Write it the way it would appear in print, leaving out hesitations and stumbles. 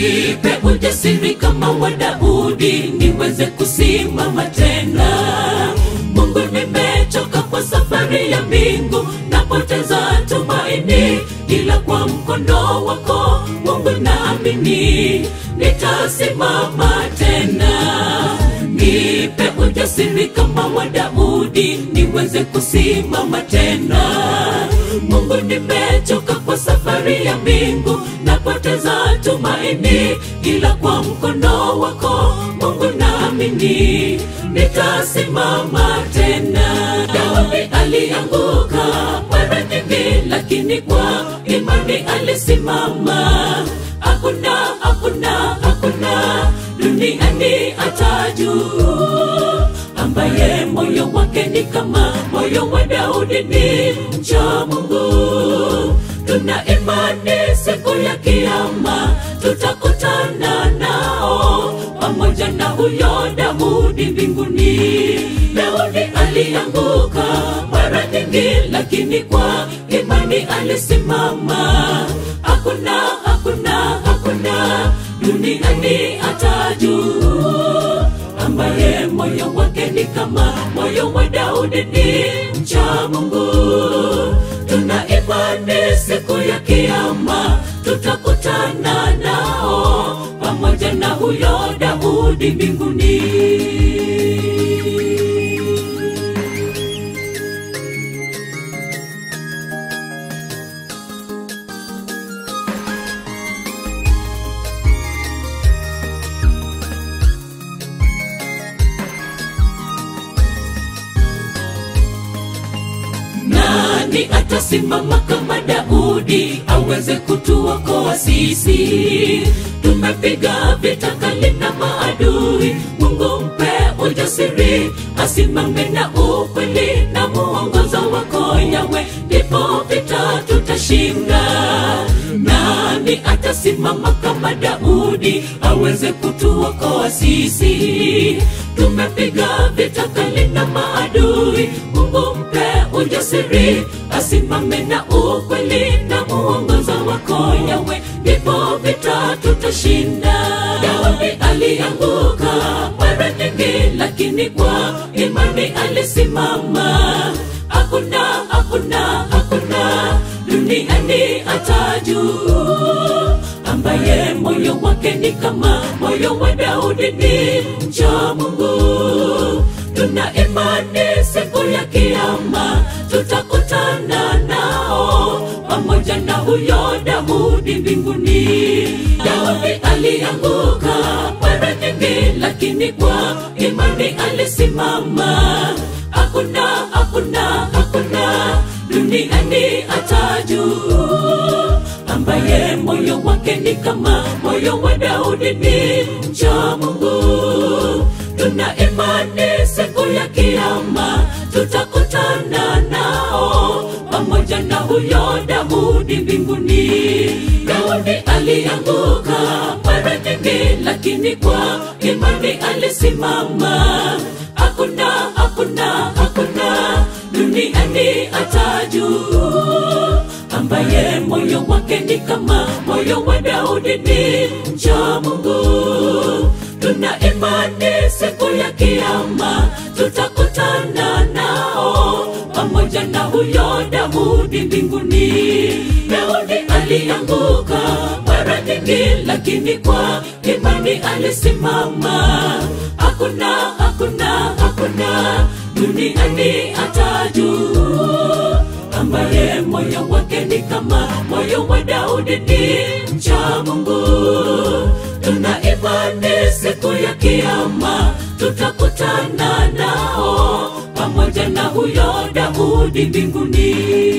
nipe ujasiri kama wa Daudi, niweze kusimama tena. Mungu, nimechoka kwa safari ya mbingu, napoteza tumaini, ila kwa mkono wako Mungu naamini nitasimama tena. Nipe ujasiri kama wa Daudi, niweze kusimama tena. Mungu, nimechoka kwa safari ya mbingu, napoteza tumaini, ila kwa mkono wako Mungu naamini nitasimama tena. Daudi alianguka mara nyingi, lakini kwa imani alisimama. Hakuna duniani atajua ambaye moyo wake ni kama moyo wa Daudi, ni mcha Mungu. Tuna imani siku ya kiyama tutakutana nao pamoja na huyo Daudi mbinguni. Daudi alianguka mara nyingi, lakini kwa imani alisimama. Hakuna duniani atajua ambaye moyo wake ni kama moyo wa Daudi, ni mcha Mungu. Tuna imani siku ya kiyama tutakutana nao pamoja na huyo Daudi mbinguni. Nani atasimama kama Daudi aweze kutuokoa sisi? Tumepiga vita kali na maadui. Mungu mpe ujasiri, asimame na ukweli na muongozo wako Yahweh, ndipo vita tutashinda. Nani atasimama kama Daudi aweze kutuokoa sisi? Tumepiga vita kali na maadui. Mungu mpe ujasiri, asimame na ukweli na muongozo wako Yahweh, ndipo vita tutashinda. Daudi alianguka mara nyingi, lakini kwa imani alisimama. Hakuna duniani atajua ambaye moyo wake ni kama moyo wa Daudi, ni mcha Mungu. Tuna imani siku ya kiyama tutakutana nao pamoja na huyo Daudi mbinguni. Daudi alianguka mara nyingi, lakini kwa imani alisimama. Hakuna duniani atajua ambaye moyo wake ni kama moyo wa Daudi, ni mcha Mungu. Tuna imani siku ya kiyama tutakutana nao pamoja na huyo Daudi mbinguni. Daudi alianguka mara nyingi, lakini kwa imani alisimama. Hakuna duniani atajua ambaye moyo wake ni kama moyo wa Daudi, ni mcha Mungu. Tuna imani siku ya kiyama tutakutana nao pamoja na huyo Daudi mbinguni. Daudi alianguka mara nyingi, lakini kwa imani alisimama. Hakuna duniani atajua ambaye moyo wake ni kama moyo wa Daudi, ni mcha Mungu. Tuna imani siku ya kiyama tutakutana nao pamoja na huyo Daudi mbinguni.